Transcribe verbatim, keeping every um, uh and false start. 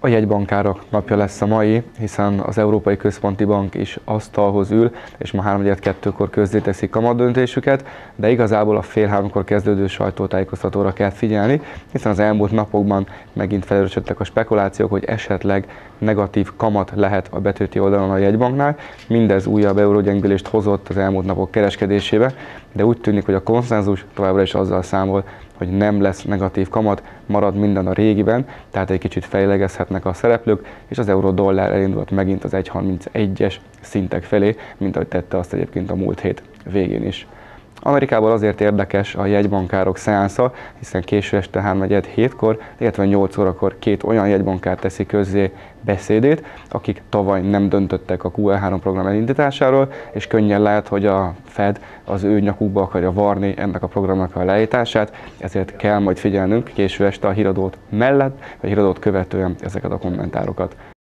A jegybankárok napja lesz a mai, hiszen az Európai Központi Bank is asztalhoz ül, és ma három kettőkor közzéteszik kamatdöntésüket, de igazából a fél háromkor kezdődő sajtótájékoztatóra kell figyelni, hiszen az elmúlt napokban megint felerősödtek a spekulációk, hogy esetleg negatív kamat lehet a betőti oldalon a jegybanknál. Mindez újabb eurógyengülést hozott az elmúlt napok kereskedésébe, de úgy tűnik, hogy a konszenzus továbbra is azzal számol, hogy nem lesz negatív kamat, marad minden a régiben, tehát egy kicsit fejlegezhetnek a szereplők, és az euró-dollár elindult megint az egy harmincegyes szintek felé, mint ahogy tette azt egyébként a múlt hét végén is. Amerikából azért érdekes a jegybankárok szeánsza, hiszen késő este háromnegyed hétkor, illetve nyolc órakor két olyan jegybankár teszi közzé beszédét, akik tavaly nem döntöttek a Q E három program elindításáról, és könnyen lehet, hogy a Fed az ő nyakukba akarja varni ennek a programnak a leállítását, ezért kell majd figyelnünk késő este a híradót mellett, vagy híradót követően ezeket a kommentárokat.